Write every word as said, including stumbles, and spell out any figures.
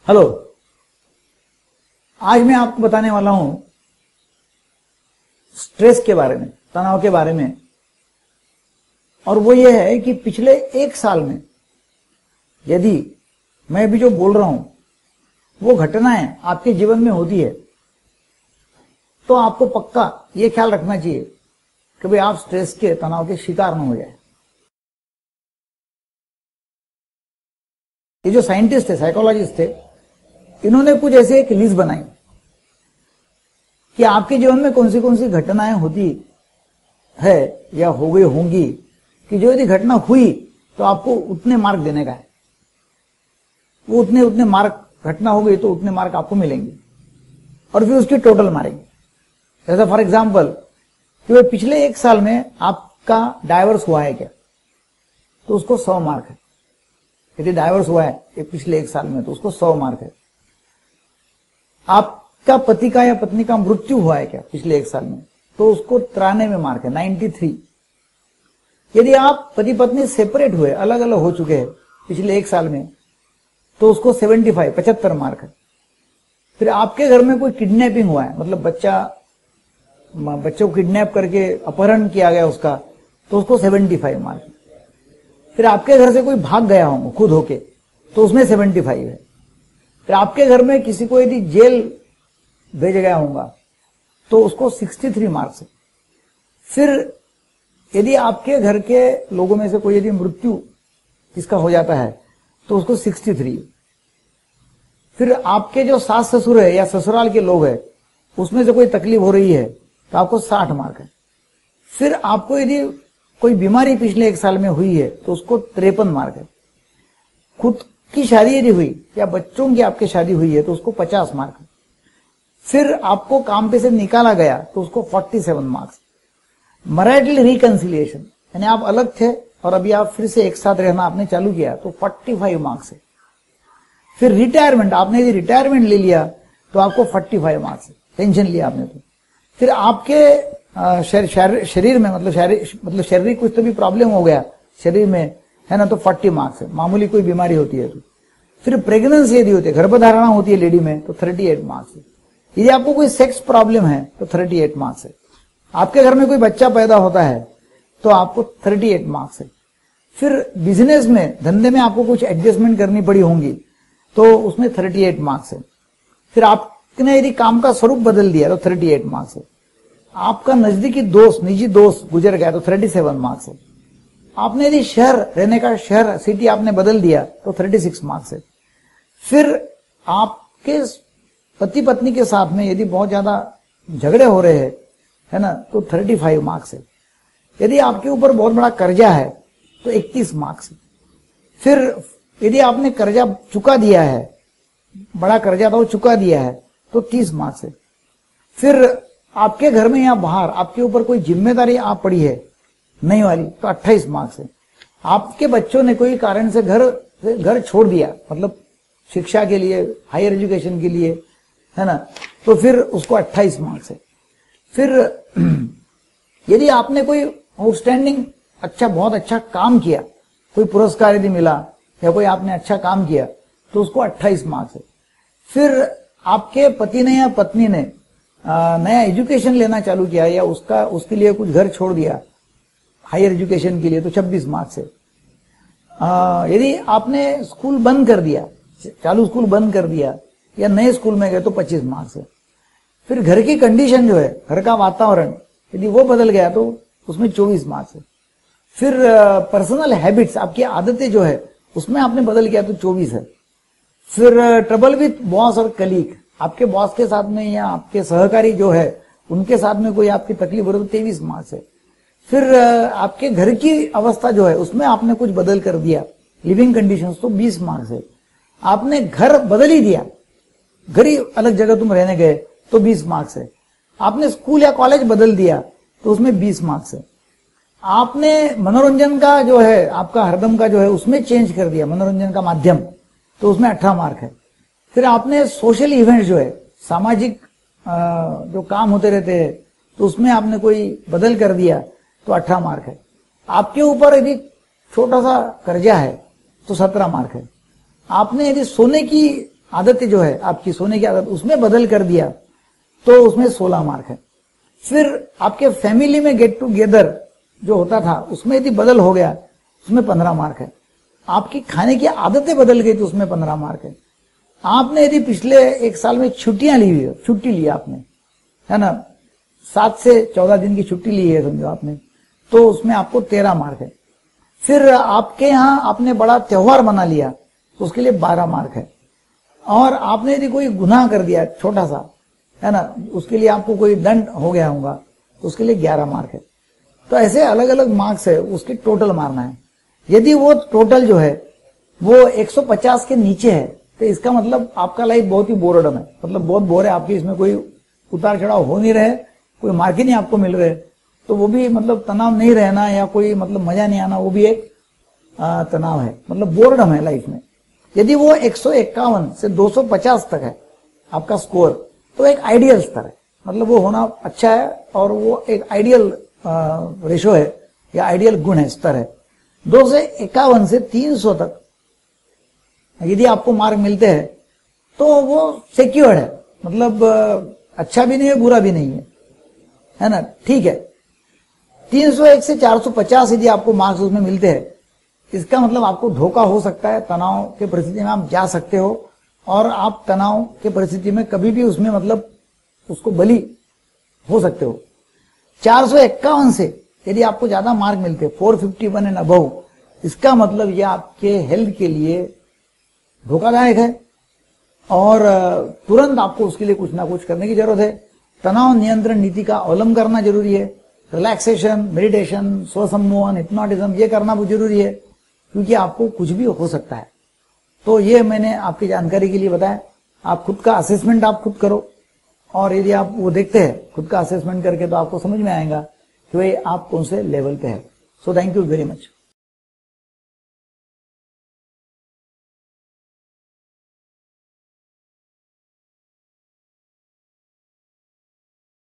Hello, आज मैं आपको बताने वाला हूं स्ट्रेस के बारे में, तनाव के बारे में। और वो ये है कि पिछले एक साल में यदि मैं अभी जो बोल रहा हूं वो घटनाएं आपके जीवन में होती है तो आपको पक्का ये ख्याल रखना चाहिए कि भाई आप स्ट्रेस के, तनाव के शिकार न हो जाए। ये जो साइंटिस्ट थे, साइकोलॉजिस्ट थे, इन्होंने कुछ ऐसे एक लिस्ट बनाई कि आपके जीवन में कौन सी कौन सी घटनाएं होती है या हो गई होंगी कि जो यदि घटना हुई तो आपको उतने मार्क देने का है, वो उतने उतने मार्क, घटना हो गई तो उतने मार्क आपको मिलेंगे और फिर उसकी टोटल मारेंगे। जैसा फॉर एग्जाम्पल कि भाई पिछले एक साल में आपका डाइवर्स हुआ है क्या, तो उसको सौ मार्क है। यदि डाइवर्स हुआ है पिछले एक साल में तो उसको सौ मार्क है। आपका पति का या पत्नी का मृत्यु हुआ है क्या पिछले एक साल में, तो उसको तिरानवे मार्क है, तिरानवे। यदि आप पति पत्नी सेपरेट हुए, अलग अलग हो चुके हैं पिछले एक साल में, तो उसको पचहत्तर, पचहत्तर मार्क है। फिर आपके घर में कोई किडनैपिंग हुआ है, मतलब बच्चा बच्चों को किडनैप करके अपहरण किया गया उसका, तो उसको पचहत्तर मार्क है। फिर आपके घर से कोई भाग गया हो खुद होके, तो उसमें पचहत्तर है। फिर आपके घर में किसी को यदि जेल भेज गया होगा तो उसको तिरसठ मार्क्स है। फिर यदि आपके घर के लोगों में से कोई यदि मृत्यु किसका हो जाता है तो उसको तिरसठ। फिर आपके जो सास ससुर है या ससुराल के लोग हैं उसमें से कोई तकलीफ हो रही है तो आपको साठ मार्क है। फिर आपको यदि कोई बीमारी पिछले एक साल में हुई है तो उसको तिरपन मार्क है। खुद की शादी यदि हुई या बच्चों की आपकी शादी हुई है तो उसको पचास मार्क है। फिर आपको काम पे से निकाला गया तो उसको सैंतालीस मार्क्स। मैरिटल रिकंसिलिएशन, यानी आप अलग थे और अभी आप फिर से एक साथ रहना आपने चालू किया तो पैंतालीस मार्क्स है। फिर रिटायरमेंट, आपने यदि रिटायरमेंट ले लिया तो आपको पैंतालीस मार्क्स है, टेंशन लिया आपने तो। फिर आपके शरीर शरीर में मतलब शरीर मतलब शारीरिक कुछ तो भी प्रॉब्लम हो गया शरीर में, है ना, तो चालीस मार्क्स है, मामूली कोई बीमारी होती है तो। फिर प्रेगनेंसी यदि होती है, गर्भधारणा होती है लेडी में, तो अड़तीस मार्क्स है। यदि आपको कोई सेक्स प्रॉब्लम है तो अड़तीस मार्क्स है। आपके घर में कोई बच्चा पैदा होता है तो आपको अड़तीस मार्क्स है। फिर बिजनेस में, धंधे में आपको कुछ एडजस्टमेंट करनी पड़ी होंगी तो उसमें अड़तीस मार्क्स है। फिर आपने यदि काम का स्वरूप बदल दिया तो अड़तीस मार्क्स है। आपका नजदीकी दोस्त, निजी दोस्त गुजर गया तो सैंतीस मार्क्स है। आपने यदि शहर, रहने का शहर, सिटी आपने बदल दिया तो छत्तीस मार्क्स है। फिर आपके पति पत्नी के साथ में यदि बहुत ज्यादा झगड़े हो रहे हैं, है ना, तो पैंतीस मार्क्स है। यदि आपके ऊपर बहुत बड़ा कर्जा है तो इकतीस मार्क्स है। फिर यदि आपने कर्जा चुका दिया है, बड़ा कर्जा था वो चुका दिया है, तो तीस मार्क्स है। फिर आपके घर में या बाहर आपके ऊपर कोई जिम्मेदारी आप पड़ी है नहीं वाली तो अट्ठाईस मार्क्स है। आपके बच्चों ने कोई कारण से घर घर छोड़ दिया, मतलब शिक्षा के लिए, हायर एजुकेशन के लिए, है ना, तो फिर उसको अट्ठाईस मार्क्स है। फिर यदि आपने कोई आउटस्टैंडिंग अच्छा, बहुत अच्छा काम किया, कोई पुरस्कार यदि मिला या कोई आपने अच्छा काम किया तो उसको अट्ठाईस मार्क्स है। फिर आपके पति ने या पत्नी ने नया एजुकेशन लेना चालू किया या उसका उसके लिए कुछ घर छोड़ दिया हायर एजुकेशन के लिए तो छब्बीस मार्क्स है। यदि आपने स्कूल बंद कर दिया, चालू स्कूल बंद कर दिया या नए स्कूल में गए तो पच्चीस मार्क्स है। फिर घर की कंडीशन जो है, घर का वातावरण यदि वो बदल गया तो उसमें चौबीस मार्क्स है। फिर पर्सनल हैबिट्स, आपकी आदतें जो है उसमें आपने बदल किया तो चौबीस है। फिर ट्रबल विथ बॉस और कलीग, आपके बॉस के साथ में या आपके सहकारी जो है उनके साथ में कोई आपकी तकलीफ हो रही तो तेईस मार्क्स है। फिर आपके घर की अवस्था जो है उसमें आपने कुछ बदल कर दिया, लिविंग कंडीशंस, तो बीस मार्क्स है। आपने घर बदल ही दिया, घर ही अलग जगह तुम रहने गए तो बीस मार्क्स है। आपने स्कूल या कॉलेज बदल दिया तो उसमें बीस मार्क्स है। आपने मनोरंजन का जो है, आपका हरदम का जो है उसमें चेंज कर दिया, मनोरंजन का माध्यम, तो उसमें अठारह मार्क है। फिर आपने सोशल इवेंट जो है, सामाजिक जो काम होते रहते हैं तो उसमें आपने कोई बदल कर दिया तो अठारह मार्क है। आपके ऊपर यदि छोटा सा कर्जा है तो सत्रह मार्क है। आपने यदि सोने की आदतें जो है आपकी सोने की आदत उसमें बदल कर दिया तो उसमें सोलह मार्क है। फिर आपके फैमिली में गेट टूगेदर जो होता था उसमें यदि बदल हो गया उसमें पंद्रह मार्क है। आपकी खाने की आदतें बदल गई तो उसमें पंद्रह मार्क है। आपने यदि पिछले एक साल में छुट्टियां ली हुई है, छुट्टी ली आपने, है ना, सात से चौदह दिन की छुट्टी ली है समझो आपने, तो उसमें आपको तेरह मार्क है। फिर आपके यहाँ आपने बड़ा त्योहार मना लिया तो उसके लिए बारह मार्क है। और आपने यदि कोई गुनाह कर दिया छोटा सा, है ना, उसके लिए आपको कोई दंड हो गया होगा तो उसके लिए ग्यारह मार्क है। तो ऐसे अलग अलग मार्क्स है, उसके टोटल मारना है। यदि वो टोटल जो है वो एक सौ पचास के नीचे है तो इसका मतलब आपका लाइफ बहुत ही बोरडम है, मतलब बहुत बोर है आपकी, इसमें कोई उतार चढ़ाव हो नहीं रहे, कोई मार्क ही नहीं आपको मिल रहे, तो वो भी मतलब तनाव नहीं रहना या कोई मतलब मजा नहीं आना, वो भी एक आ, तनाव है, मतलब बोरडम है लाइफ में। यदि वो एक सौ इक्यावन से दो सौ पचास तक है आपका स्कोर तो एक आइडियल स्तर है, मतलब वो होना अच्छा है और वो एक आइडियल रेशो है या आइडियल गुण है, स्तर है। दो से इक्यावन से तीन सौ तक यदि आपको मार्क मिलते हैं तो वो सिक्योर्ड है, मतलब अच्छा भी नहीं है बुरा भी नहीं है, है ना, ठीक है। तीन सौ एक से चार सौ पचास यदि आपको मार्क्स उसमें मिलते हैं, इसका मतलब आपको धोखा हो सकता है, तनाव के परिस्थिति में आप जा सकते हो और आप तनाव के परिस्थिति में कभी भी उसमें मतलब उसको बली हो सकते हो। चार सौ इक्यावन से यदि आपको ज्यादा मार्क मिलते हैं, चार सौ इक्यावन एंड अबव, इसका मतलब यह आपके हेल्थ के लिए धोखादायक है और तुरंत आपको उसके लिए कुछ ना कुछ करने की जरूरत है। तनाव नियंत्रण नीति का अवलंबन करना जरूरी है, रिलैक्सेशन, मेडिटेशन, स्वसम्मोहन, हिप्नोटिज्म ये करना बहुत जरूरी है, क्योंकि आपको कुछ भी हो सकता है। तो ये मैंने आपकी जानकारी के लिए बताया। आप खुद का असेसमेंट आप खुद करो और यदि आप वो देखते हैं खुद का असेसमेंट करके तो आपको समझ में आएगा कि भाई आप कौन से लेवल पे है। So thank you very much.